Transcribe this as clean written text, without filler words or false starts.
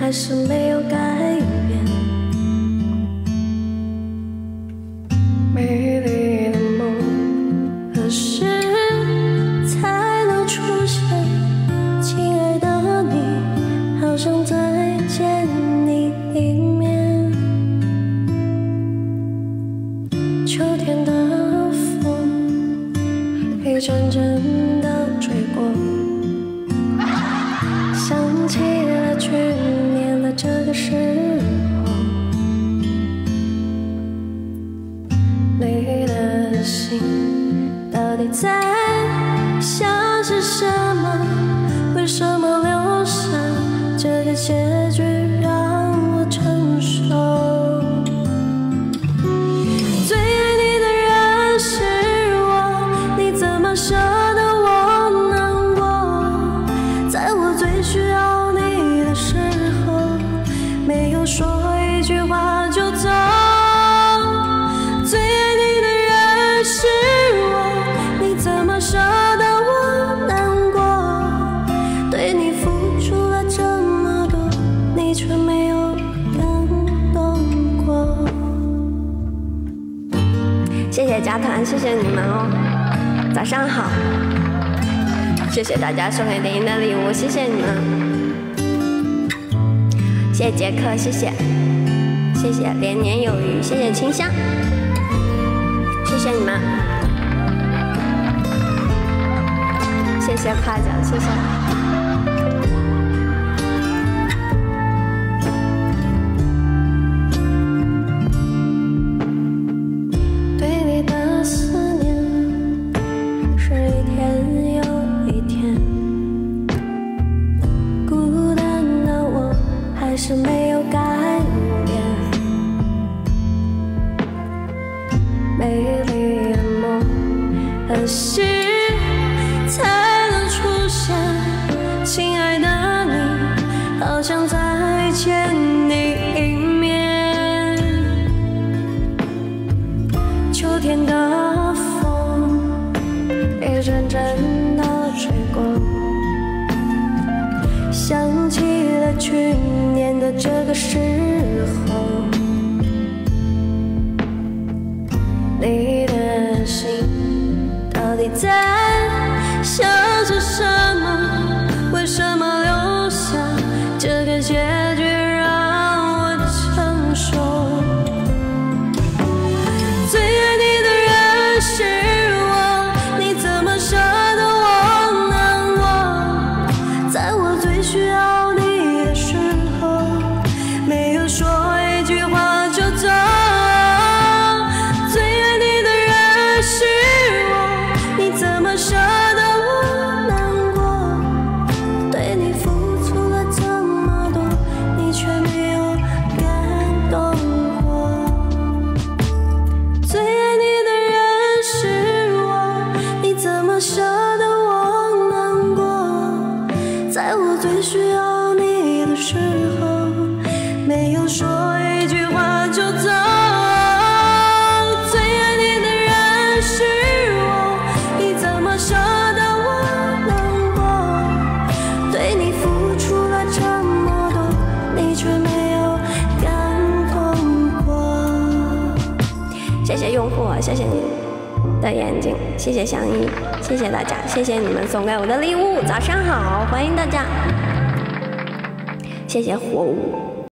还是没有改变。美丽的梦何时才能出现？亲爱的你，好想再见你一面。秋天的风一阵阵地吹过，想起了去年的这个时候，你的心到底在想些什么？为什么留下这个结局让我承受？最爱你的人是我，你怎么舍得我难过？在我最需要你的时候，没有说一句话就走。最爱你的人是我，你怎么舍得我难过？对你付出了这么多，你却没有感动过。谢谢加团，谢谢你们哦，早上好。谢谢大家送给林的礼物，谢谢你们。谢谢杰克，谢谢，谢谢连年有余，谢谢清香，谢谢你们，谢谢夸奖，谢谢。对你的思念是一天又一天，孤单的我还是没有改变。美丽的梦何时才能出现？亲爱的你，好想再见你一面。秋天的风一阵阵地吹过，想起了去年的这个时候，你的心到底在想着什么？为什么留下这个结局让我承受？最爱你的人是我，你怎么舍得我难过？在我最需要你的时候，没有说一句话就走。最爱你的人是我，你怎么舍得我难过？对你付出了这么多，你却没有感动过。最爱你的人是我，你怎么舍得我难过？在我最需要你的时候，没有说一句话就走。最爱你的人是我，你怎么舍得我难过？对你付出了这么多，你却没有感动过。谢谢用户，谢谢你的眼睛，谢谢相依，谢谢大家，谢谢你们送给我的礼物。早上好，欢迎大家，谢谢火舞。